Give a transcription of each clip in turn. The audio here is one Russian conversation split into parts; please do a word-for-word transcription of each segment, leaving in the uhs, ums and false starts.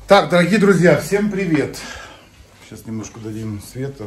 Так, дорогие друзья, всем привет. Сейчас немножко дадим света.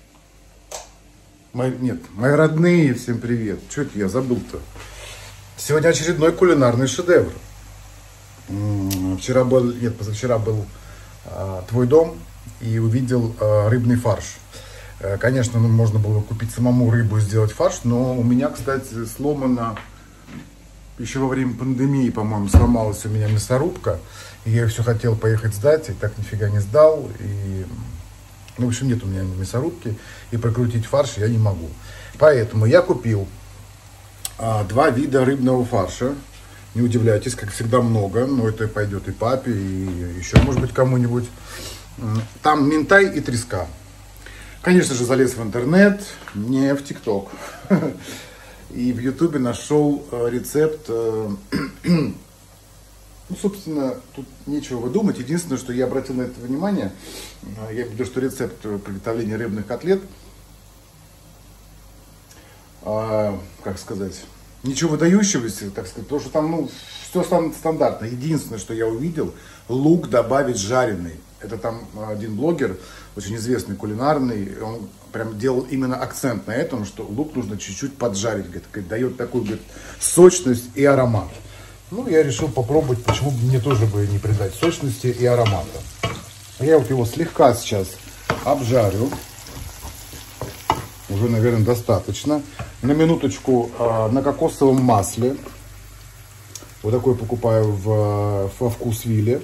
Мои, нет, мои родные, всем привет. Что это я забыл-то? Сегодня очередной кулинарный шедевр. Вчера был, нет, позавчера был а, твой дом и увидел а, рыбный фарш. А, конечно, ну, можно было купить самому рыбу и сделать фарш, но у меня, кстати, сломана, еще во время пандемии, по-моему, сломалась у меня мясорубка. И я все хотел поехать сдать, и так нифига не сдал. И, ну, в общем, нет у меня мясорубки, и прокрутить фарш я не могу. Поэтому я купил а, два вида рыбного фарша. Не удивляйтесь, как всегда много, но это пойдет и папе, и еще, может быть, кому-нибудь. Там минтай и треска. Конечно же, залез в интернет, не в ТикТок. И в Ютубе нашел рецепт. Ну, собственно, тут нечего выдумать. Единственное, что я обратил на это внимание, я видел, что рецепт приготовления рыбных котлет, а, как сказать, ничего выдающегося, так сказать, потому что там, ну, все стандартно. Единственное, что я увидел, лук добавить жареный. Это там один блогер, очень известный кулинарный, он прям делал именно акцент на этом, что лук нужно чуть-чуть поджарить, говорит, дает такую, говорит, сочность и аромат. Ну, я решил попробовать, почему бы мне тоже бы не придать сочности и аромата. Я вот его слегка сейчас обжарю. Уже, наверное, достаточно. На минуточку э, на кокосовом масле. Вот такой покупаю в, во вкусвилле.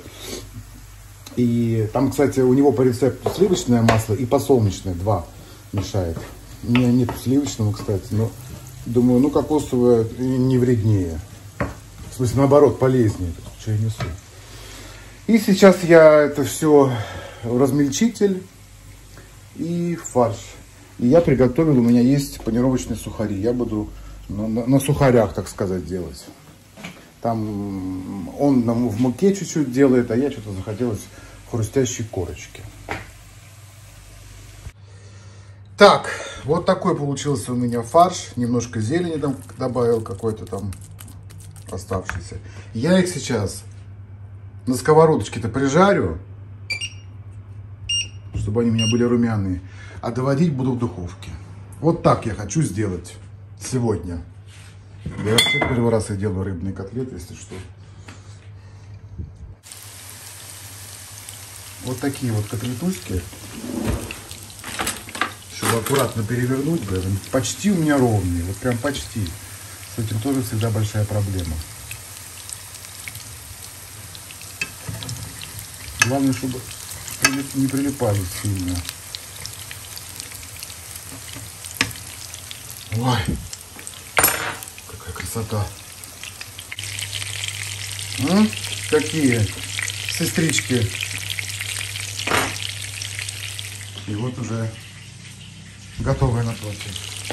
И там, кстати, у него по рецепту сливочное масло и подсолнечное. Два мешает. У меня нет сливочного, кстати, но думаю, ну, кокосовое не вреднее. В смысле, наоборот, полезнее, что я несу. И сейчас я это все в размельчитель и фарш. И я приготовил, у меня есть панировочные сухари. Я буду на, на, на сухарях, так сказать, делать. Там он нам в муке чуть-чуть делает, а я что-то захотелось хрустящей корочки. Так, вот такой получился у меня фарш. Немножко зелени там добавил, какой-то там оставшиеся. Я их сейчас на сковородочке-то прижарю, чтобы они у меня были румяные, а доводить буду в духовке. Вот так я хочу сделать сегодня. Я вообще первый раз я делаю рыбные котлеты, если что. Вот такие вот котлетуськи. Чтобы аккуратно перевернуть, почти у меня ровные, вот прям почти. С этим тоже всегда большая проблема. Главное, чтобы не прилипали сильно. Ой, какая красота. М? Какие сестрички. И вот уже готовая на платье.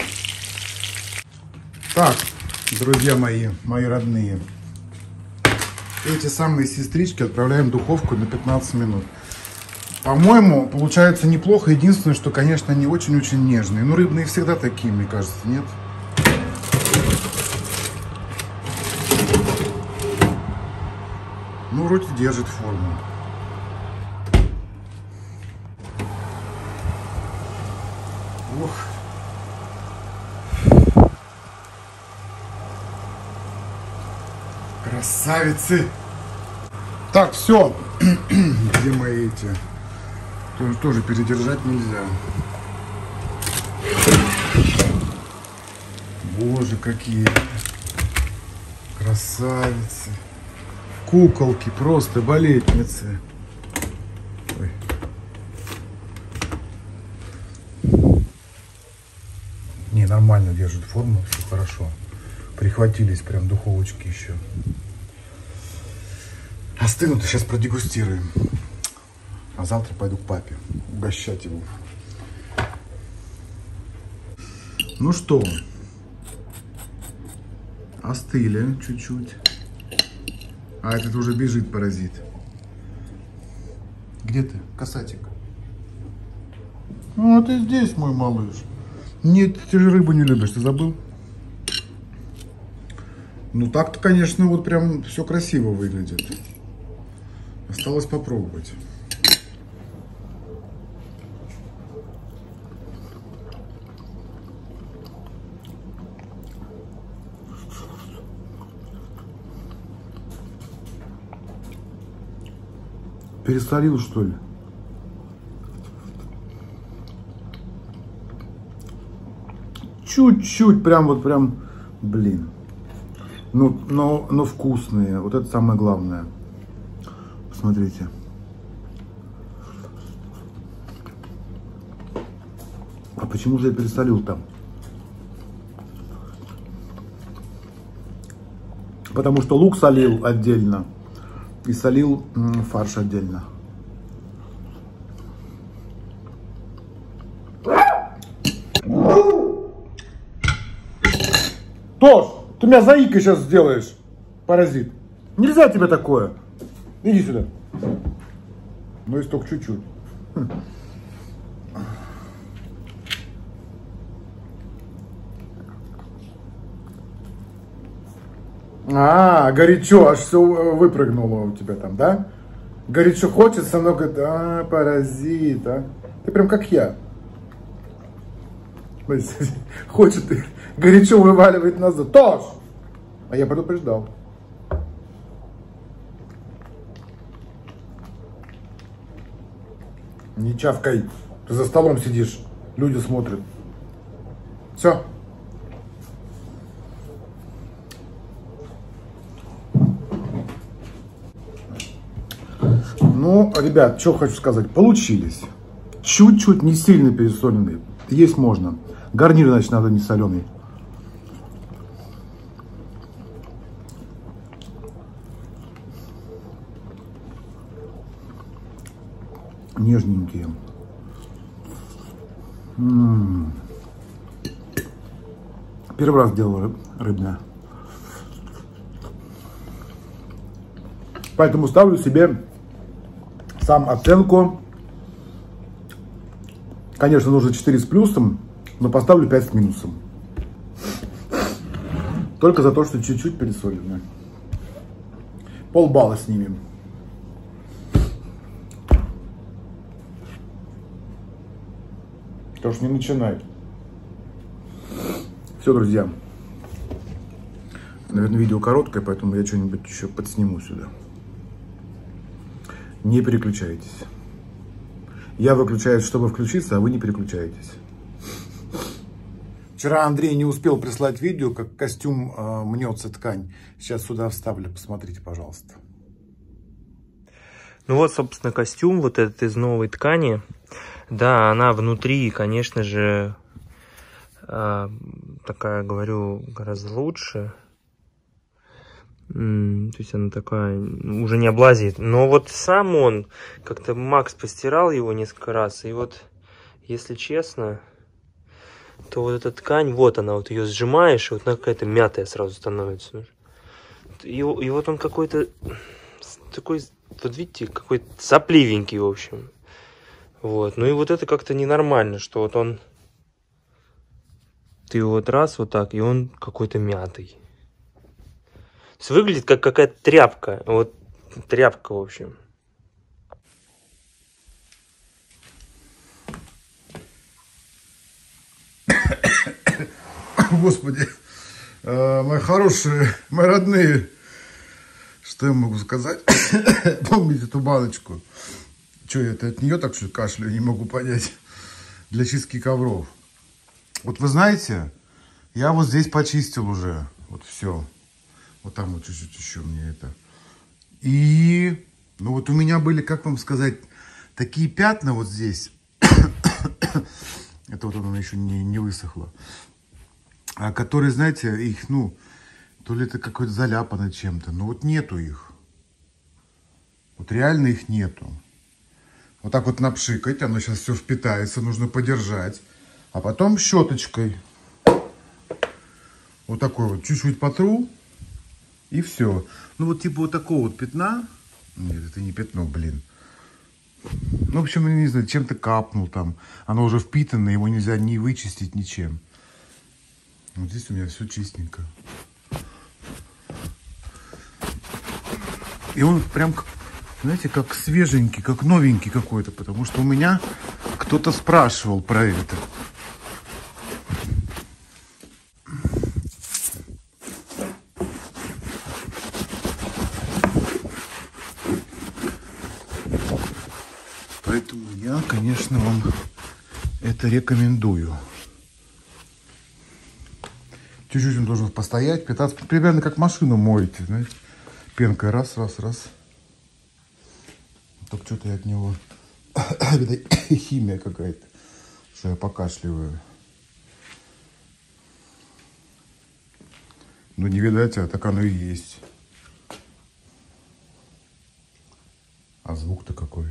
Так. Друзья мои, мои родные, эти самые сестрички отправляем в духовку на пятнадцать минут. По-моему, получается неплохо. Единственное, что, конечно, они очень-очень нежные. Но рыбные всегда такие, мне кажется, нет? Ну, вроде держит форму. Ух. Красавицы! Так, все. Где мои эти? Тоже, тоже передержать нельзя. Боже, какие красавицы! Куколки, просто балетницы. Ой. Не, нормально держит форму, все хорошо. Прихватились прям духовочки еще. Остынут, сейчас продегустируем. А завтра пойду к папе угощать его. Ну что, остыли чуть-чуть. А этот уже бежит, паразит. Где ты, касатик? Ну, а ты здесь, мой малыш. Нет, ты же рыбу не любишь, ты забыл? Ну так-то, конечно, вот прям все красиво выглядит. Осталось попробовать. Пересолил, что ли? Чуть-чуть, прям вот прям, блин. Ну, но, но вкусные. Вот это самое главное. Посмотрите. А почему же я пересолил там? Потому что лук солил отдельно. И солил м, фарш отдельно. Тош, ты меня заикой сейчас сделаешь, паразит. Нельзя тебе такое. Иди сюда. Ну, если только чуть-чуть. А, горячо, аж все выпрыгнуло у тебя там, да? Горячо хочется, но говорит, а, паразит, а. Ты прям как я. Хочет горячо вываливает назад. Тош! А я предупреждал. Не чавкай. Ты за столом сидишь. Люди смотрят. Все. Ну, ребят, что хочу сказать. Получились. Чуть-чуть не сильно пересоленные. Есть можно. Гарнир, значит, надо не соленый. Нежненькие. М-м-м. Первый раз делал рыбное. Поэтому ставлю себе сам оценку. Конечно, нужно четыре с плюсом, но поставлю пять с минусом. Только за то, что чуть-чуть пересолено. Полбалла снимем. Потому что не начинай. Все, друзья. Наверное, видео короткое, поэтому я что-нибудь еще подсниму сюда. Не переключайтесь. Я выключаюсь, чтобы включиться, а вы не переключаетесь. Вчера Андрей не успел прислать видео, как костюм э, мнется ткань. Сейчас сюда вставлю, посмотрите, пожалуйста. Ну вот, собственно, костюм вот этот из новой ткани. Да, она внутри, конечно же, э, такая, говорю, гораздо лучше. То есть она такая, уже не облазит. Но вот сам он, как-то Макс постирал его несколько раз. И вот, если честно, то вот эта ткань, вот она, вот ее сжимаешь, и вот она какая-то мятая сразу становится. И, и вот он какой-то такой, вот видите, какой-то сопливенький, в общем. Вот, ну и вот это как-то ненормально, что вот он, ты вот раз вот так, и он какой-то мятый. Выглядит как какая-то тряпка. Вот тряпка, в общем. Господи, мои хорошие, мои родные, что я могу сказать? Помните эту баночку? Что, это от нее так что кашляю, не могу понять. Для чистки ковров. Вот вы знаете, я вот здесь почистил уже. Вот все. Вот там вот чуть-чуть еще мне это. И, ну вот у меня были, как вам сказать, такие пятна вот здесь. Это вот оно еще не, не высохло. А которые, знаете, их, ну, то ли это какое-то заляпано чем-то. Но вот нету их. Вот реально их нету. Вот так вот напшикать, оно сейчас все впитается, нужно подержать. А потом щеточкой. Вот такой вот, чуть-чуть потру. И все. Ну вот типа вот такого вот пятна. Нет, это не пятно, блин. Ну, в общем, не знаю, чем-то капнул там. Оно уже впитано, его нельзя ни вычистить, ничем. Вот здесь у меня все чистенько. И он прям знаете, как свеженький, как новенький какой-то, потому что у меня кто-то спрашивал про это. Поэтому я, конечно, вам это рекомендую. Чуть-чуть он должен постоять, питаться, примерно как машину моете, знаете. Пенкой раз, раз, раз. Только что-то я от него... Это химия какая-то, что я покашливаю. Ну, не видать, а так оно и есть. А звук-то какой.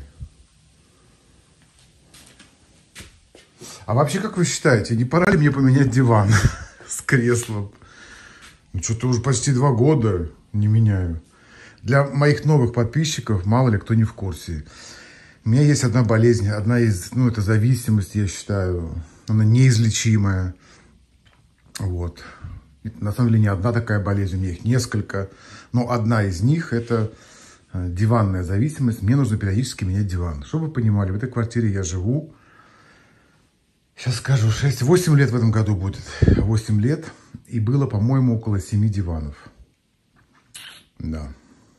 А вообще, как вы считаете, не пора ли мне поменять диван с креслом? Ну, что-то уже почти два года не меняю. Для моих новых подписчиков, мало ли кто не в курсе. У меня есть одна болезнь, одна из, ну, это зависимость, я считаю. Она неизлечимая. Вот. На самом деле не одна такая болезнь, у меня их несколько. Но одна из них это диванная зависимость. Мне нужно периодически менять диван. Чтобы вы понимали, в этой квартире я живу. Сейчас скажу, шесть-восемь лет в этом году будет. восемь лет. И было, по-моему, около семи диванов. Да.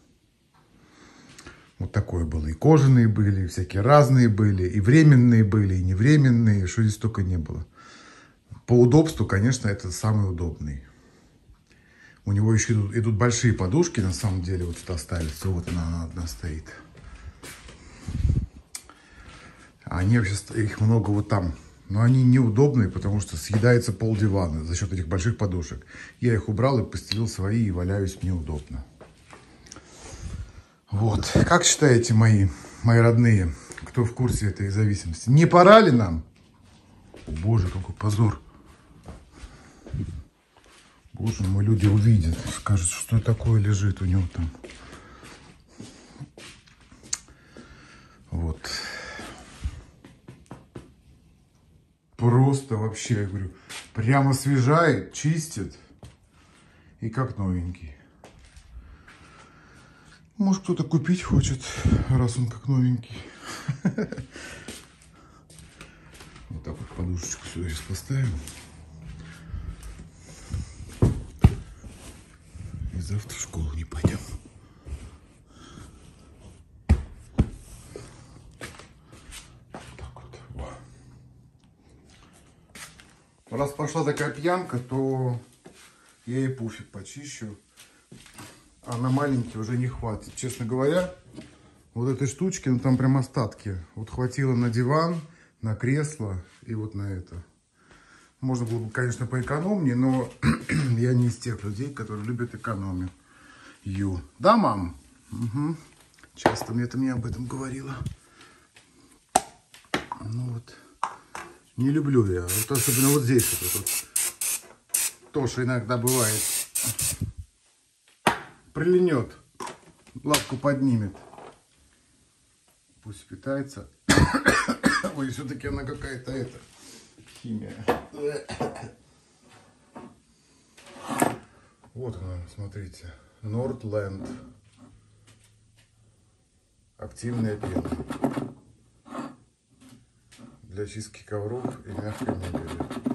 Вот такое было. И кожаные были, и всякие разные были, и временные были, и невременные, что здесь только не было. По удобству, конечно, это самый удобный. У него еще идут, идут большие подушки, на самом деле, вот сюда ставятся. Вот она, она одна стоит. Они вообще, их много вот там. Но они неудобные, потому что съедается пол дивана за счет этих больших подушек. Я их убрал и постелил свои, и валяюсь, мне удобно. Вот. Как считаете, мои, мои родные, кто в курсе этой зависимости? Не пора ли нам? О, боже, какой позор. Боже мой, люди увидят, скажут, что такое лежит у него там. Вот. Просто вообще, я говорю, прямо освежает, чистит. И как новенький. Может, кто-то купить хочет, раз он как новенький. Вот так вот подушечку сюда сейчас поставим. И завтра в школу не пойдем. Так вот. Во. Раз пошла такая пьянка, то я и пуфик почищу. А на маленький уже не хватит. Честно говоря, вот этой штучки, ну там прям остатки. Вот хватило на диван, на кресло и вот на это. Можно было бы, конечно, поэкономнее, но я не из тех людей, которые любят экономию. Ю. Да, мам? Угу. Часто мне это мне об этом говорила. Ну вот. Не люблю я. Вот особенно вот здесь вот, вот. Тоже иногда бывает. Прилинет, лапку поднимет. Пусть питается. Ой, все-таки она какая-то это химия. Вот она, смотрите. Nordland. Активная пена. Для чистки ковров и мягкой мебели.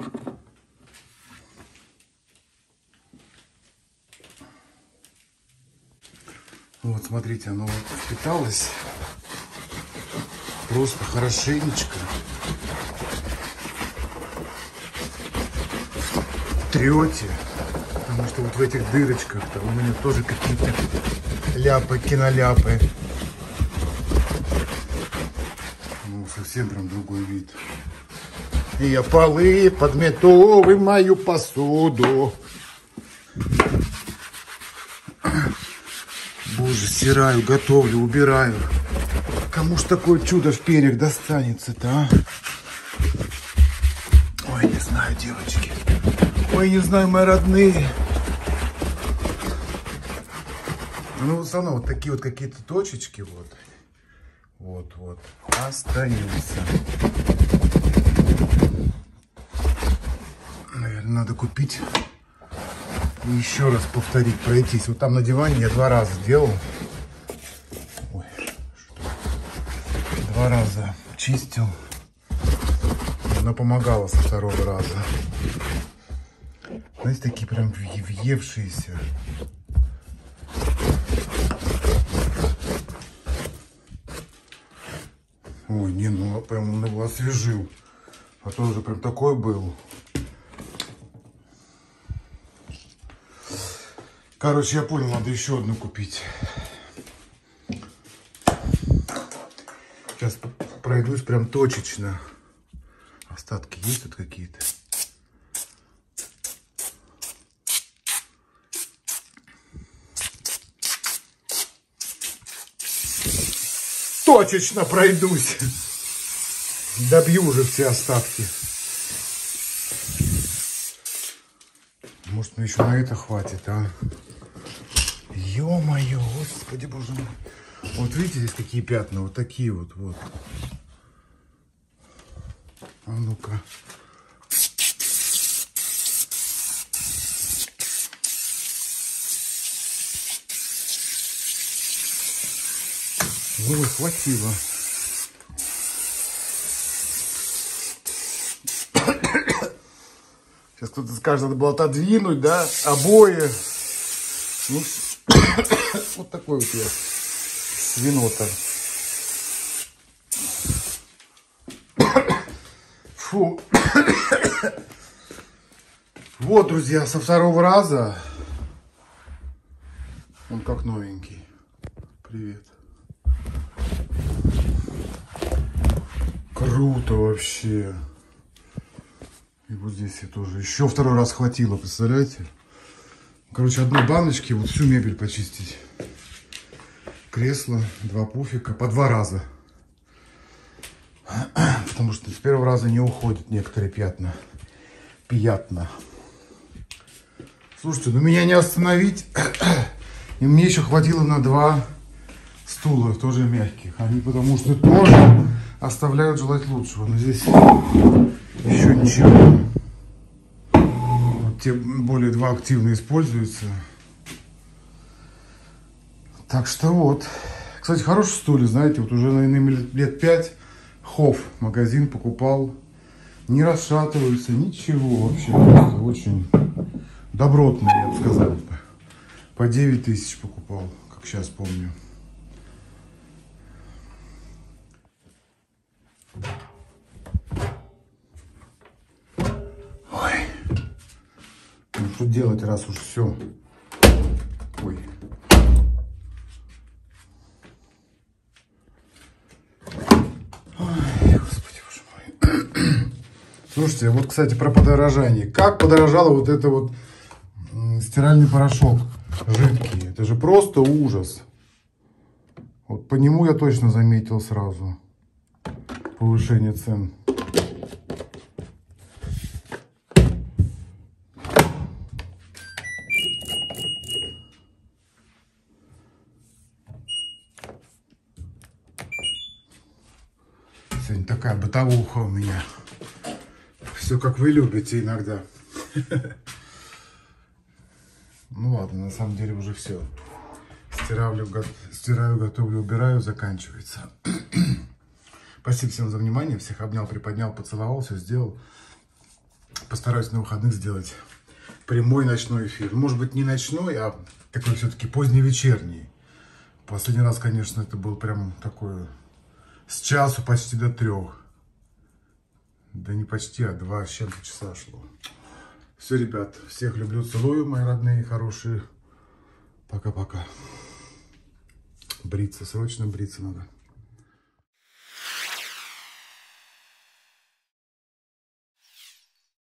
Вот, смотрите, оно впиталось просто хорошенечко. Трете, потому что вот в этих дырочках-то у меня тоже какие-то ляпы, киноляпы. Ну, совсем прям другой вид. И я полы подмету, вымою посуду. Боже, стираю, готовлю, убираю. Кому ж такое чудо в перьях достанется-то, а? Ой, не знаю, девочки. Ой, не знаю, мои родные. Ну, все равно вот такие вот какие-то точечки вот. Вот, вот. Остаются. Наверное, надо купить. И еще раз повторить, пройтись. Вот там на диване я два раза делал. Ой, два раза чистил. Она помогала со второго раза. Знаете, такие прям въевшиеся. Ой, не, ну прям он его освежил. А то уже прям такой был. Короче, я понял, надо еще одну купить. Сейчас пройдусь прям точечно. Остатки есть тут какие-то? Точечно пройдусь. Добью уже все остатки. Может, мне еще на это хватит, а? Ё-моё, господи, боже мой. Вот видите, здесь какие пятна, вот такие вот, вот. А ну-ка. Ну, хватило. Сейчас кто-то скажет, надо было отодвинуть, да, обои. Ну, вот такой вот я свинота. Фу. Вот, друзья, со второго раза. Он как новенький. Привет. Круто вообще. И вот здесь я тоже. Еще второй раз хватило, представляете? Короче, одной баночки вот всю мебель почистить. Кресло, два пуфика, по два раза. Потому что с первого раза не уходят некоторые пятна. Пятна. Слушайте, ну меня не остановить. И мне еще хватило на два стула, тоже мягких. Они потому что тоже оставляют желать лучшего. Но здесь еще ничего. Вот те более два активно используются. Так что вот. Кстати, хороший стулья, знаете, вот уже, наверное, лет пять Хофф магазин покупал. Не расшатываются, ничего вообще. Очень добротный, я бы сказал. По девять тысяч покупал, как сейчас помню. Ой. Ну что делать, раз уж все. Ой. Ой, господи, боже мой. Слушайте, вот, кстати, про подорожание. Как подорожало вот это вот стиральный порошок жидкий. Это же просто ужас. Вот по нему я точно заметил сразу повышение цен. Сегодня такая бытовуха у меня. Все как вы любите иногда. Ну ладно, на самом деле уже все. Стираю, стираю, готовлю, убираю, заканчивается. Спасибо всем за внимание. Всех обнял, приподнял, поцеловал, все сделал. Постараюсь на выходных сделать прямой ночной эфир. Может быть, не ночной, а такой все-таки поздневечерний. Последний раз, конечно, это был прям такой с часу почти до трех. Да не почти, а два с чем-то часа шло. Все, ребят, всех люблю, целую, мои родные, хорошие. Пока-пока. Бриться, срочно бриться надо.